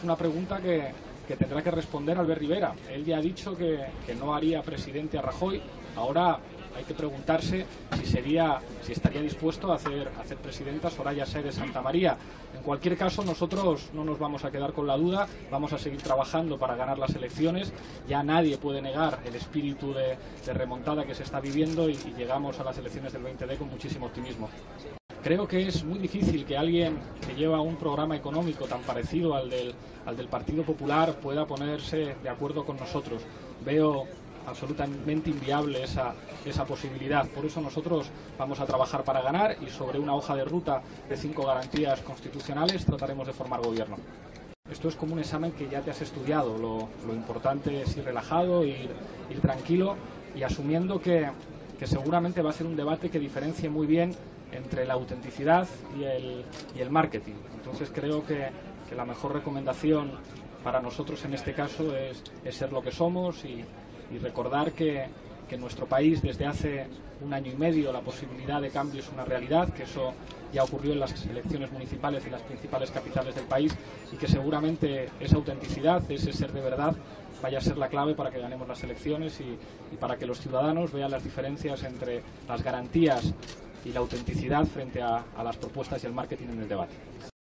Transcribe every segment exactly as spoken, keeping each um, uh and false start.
Una pregunta que, que tendrá que responder Albert Rivera. Él ya ha dicho que, que no haría presidente a Rajoy. Ahora hay que preguntarse si sería, si estaría dispuesto a hacer, a hacer presidenta a Soraya Sáenz de Santamaría. En cualquier caso, nosotros no nos vamos a quedar con la duda, vamos a seguir trabajando para ganar las elecciones. Ya nadie puede negar el espíritu de, de remontada que se está viviendo y, y llegamos a las elecciones del veinte D con muchísimo optimismo. Creo que es muy difícil que alguien que lleva un programa económico tan parecido al del, al del Partido Popular pueda ponerse de acuerdo con nosotros. Veo absolutamente inviable esa, esa posibilidad. Por eso nosotros vamos a trabajar para ganar y sobre una hoja de ruta de cinco garantías constitucionales trataremos de formar gobierno. Esto es como un examen que ya te has estudiado. Lo, lo importante es ir relajado, ir, ir tranquilo y asumiendo que, que seguramente va a ser un debate que diferencie muy bien entre la autenticidad y el, y el marketing. Entonces creo que, que la mejor recomendación para nosotros en este caso es, es ser lo que somos y, y recordar que, que en nuestro país desde hace un año y medio la posibilidad de cambio es una realidad, que eso ya ocurrió en las elecciones municipales en las principales capitales del país y que seguramente esa autenticidad, ese ser de verdad, vaya a ser la clave para que ganemos las elecciones y, y para que los ciudadanos vean las diferencias entre las garantías y la autenticidad frente a, a las propuestas y el marketing en el debate.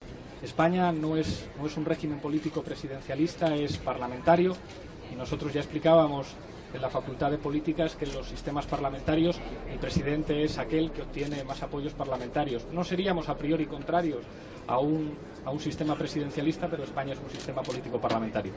España no es, no es un régimen político presidencialista, es parlamentario y nosotros ya explicábamos en la Facultad de Políticas que en los sistemas parlamentarios el presidente es aquel que obtiene más apoyos parlamentarios. No seríamos a priori contrarios a un, a un sistema presidencialista, pero España es un sistema político parlamentario.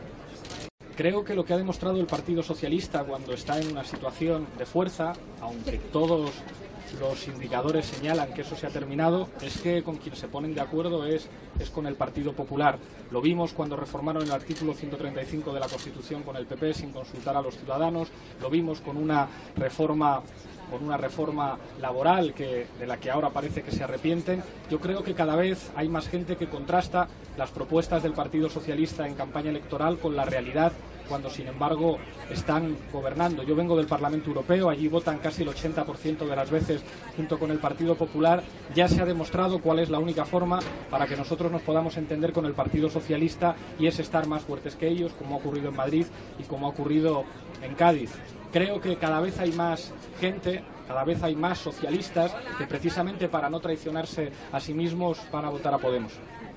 Creo que lo que ha demostrado el Partido Socialista cuando está en una situación de fuerza, aunque todos los indicadores señalan que eso se ha terminado, es que con quien se ponen de acuerdo es, es con el Partido Popular. Lo vimos cuando reformaron el artículo ciento treinta y cinco de la Constitución con el P P sin consultar a los ciudadanos, lo vimos con una reforma con una reforma laboral que, de la que ahora parece que se arrepienten. Yo creo que cada vez hay más gente que contrasta las propuestas del Partido Socialista en campaña electoral con la realidad cuando sin embargo están gobernando. Yo vengo del Parlamento Europeo, allí votan casi el ochenta por ciento de las veces junto con el Partido Popular. Ya se ha demostrado cuál es la única forma para que nosotros nos podamos entender con el Partido Socialista y es estar más fuertes que ellos, como ha ocurrido en Madrid y como ha ocurrido en Cádiz. Creo que cada vez hay más gente, cada vez hay más socialistas que precisamente para no traicionarse a sí mismos van a votar a Podemos.